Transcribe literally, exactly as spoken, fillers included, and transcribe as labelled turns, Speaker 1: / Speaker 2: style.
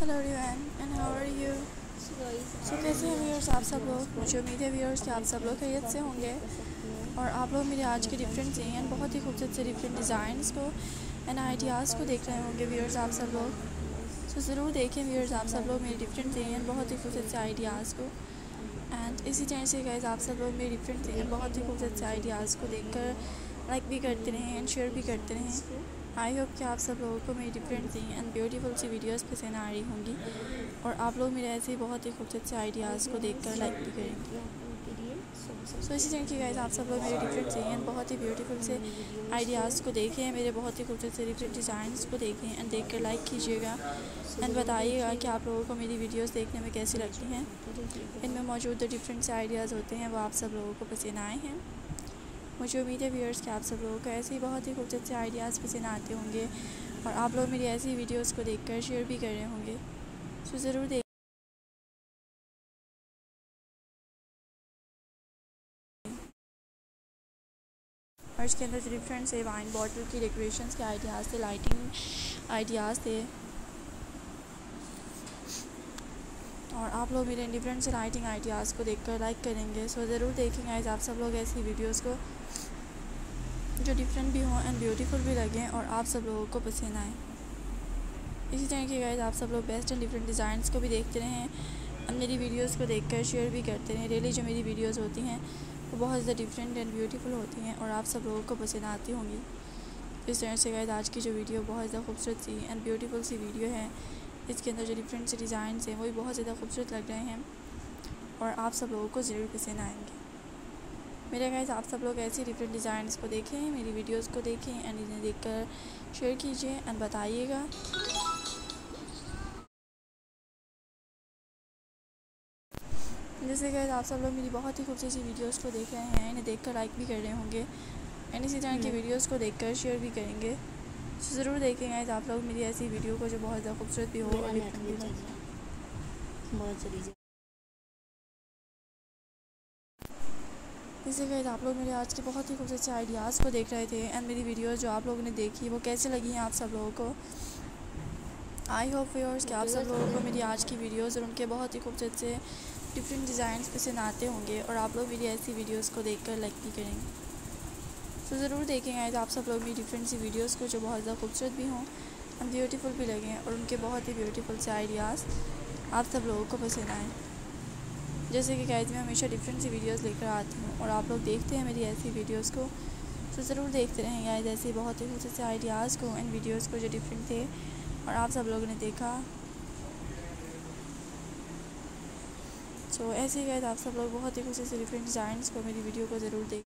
Speaker 1: Hello everyone and how are you. So कैसे हैं viewers आप सब लोग। मुझे उम्मीद है व्यूअर्स कि आप सब लोग खैरियत से होंगे और आप लोग मेरे आज के डिफरेंट एंड बहुत ही खूबसूरत से डिफरेंट डिज़ाइंस को एंड आइडियाज़ को देख रहे होंगे व्यूअर्स आप सब लोग। सो ज़रूर देखें व्यूअर्स आप सब लोग मेरे डिफरेंट एंड बहुत ही खूबसूरत से आइडियाज़ को। एंड इसी तरह से गाइस आप सब लोग मेरे डिफरेंट एंड बहुत ही खूबसूरत से आइडियाज़ को देखकर लाइक भी करते रहें एंड शेयर भी करते रहें। आई होप कि आप सब लोगों को मेरी डिफरेंट एंड ब्यूटीफुल सी वीडियोस पसंद आ रही होंगी और आप लोग मेरे ऐसे ही बहुत ही खूबसूरत से आइडियाज़ को देखकर लाइक भी करेंगे। सो इसी तरह की गाइस आप सब लोग मेरे डिफरेंट एंड बहुत ही ब्यूटीफुल से आइडियाज़ को देखें, मेरे बहुत ही खूबसूरत से डिफरेंट डिज़ाइंस को देखें एंड देख कर लाइक कीजिएगा एंड बताइएगा कि आप लोगों को मेरी वीडियोस देखने में कैसी लगती हैं। इनमें मौजूद डिफरेंट से आइडियाज़ होते हैं वो आप सब लोगों को पसंद आए हैं। मुझे उम्मीद है व्यूअर्स कि आप सब लोगों को ऐसे ही बहुत ही खूबसूरत से आइडियाज़ पसंद आते होंगे और आप लोग मेरी ऐसी वीडियोस को देखकर शेयर भी कर रहे होंगे। सो ज़रूर देख और इसके अंदर जो डिफरेंट से वाइन बॉटल की डेकोरेशंस के आइडियाज़ थे, लाइटिंग आइडियाज़ थे और आप लोग मेरे डिफरेंट से लाइटिंग आइडियाज़ को देखकर लाइक करेंगे। सो ज़रूर देखेंगे आप सब लोग ऐसी वीडियोज़ को जो डिफरेंट भी हों एंड ब्यूटीफुल भी लगें और आप सब लोगों को पसंद आए। इसी तरह के गाइस आप सब लोग बेस्ट एंड डिफरेंट डिज़ाइंस को भी देखते रहें और मेरी वीडियोस को देखकर शेयर भी करते रहें। रियली जो मेरी वीडियोस होती हैं वो बहुत ज़्यादा डिफरेंट एंड ब्यूटीफुल होती हैं और आप सब लोगों को पसंद आती होंगी। इस तरह से गाइस आज की जो वीडियो बहुत ज़्यादा खूबसूरत सी एंड ब्यूटीफुल सी वीडियो है। इसके अंदर जो डिफरेंट से डिज़ाइंस हैं वो भी बहुत ज़्यादा खूबसूरत लग रहे हैं और आप सब लोगों को ज़रूर पसंद आएंगे। मेरे गाइस आप सब लोग ऐसे डिफरेंट डिज़ाइंस को देखें, मेरी वीडियोस को देखें एंड इन्हें देखकर शेयर कीजिए एंड बताइएगा। जैसे गाइस आप सब लोग मेरी बहुत ही खूबसूरत सी वीडियोस को देख रहे हैं, इन्हें देखकर लाइक भी कर रहे होंगे एंड इसी तरह की वीडियोस को देखकर शेयर भी करेंगे। तो ज़रूर देखें गाइस आप लोग मेरी ऐसी वीडियो को जो बहुत ज़्यादा खूबसूरत भी हो और डिफरेंट भी हो। जैसे गाइस आप लोग मेरे आज के बहुत ही खूबसूरत से आइडियाज़ को देख रहे थे एंड मेरी वीडियोस जो आप लोगों ने देखी वो कैसे लगी हैं आप सब लोगों को। आई होप व्यूअर्स कि आप सब लोगों को मेरी आज की वीडियोस और उनके बहुत ही खूबसूरत से डिफरेंट डिज़ाइंस पसंद आते होंगे और आप लोग मेरी ऐसी वीडियोस को देखकर लाइक भी करेंगे। तो ज़रूर देखेंगे आप सब लोग मेरी डिफरेंट सी वीडियोस को जो बहुत ज़्यादा खूबसूरत भी हों एंड ब्यूटीफुल भी लगें और उनके बहुत ही ब्यूटीफुल से आइडियाज़ आप सब लोगों को पसंद आएँ। जैसे कि गाइस मैं हमेशा डिफरेंट सी वीडियोस लेकर आती हूँ और आप लोग देखते हैं मेरी ऐसी वीडियोस को। तो ज़रूर देखते रहें गाइस ऐसे बहुत ही खूबसूरत से आइडियाज़ को एंड वीडियोस को जो डिफरेंट थे और आप सब लोगों ने देखा। सो ऐसे ही गाइस आप सब लोग बहुत ही खूबसूरत से डिफरेंट डिज़ाइंस को मेरी वीडियो को ज़रूर देख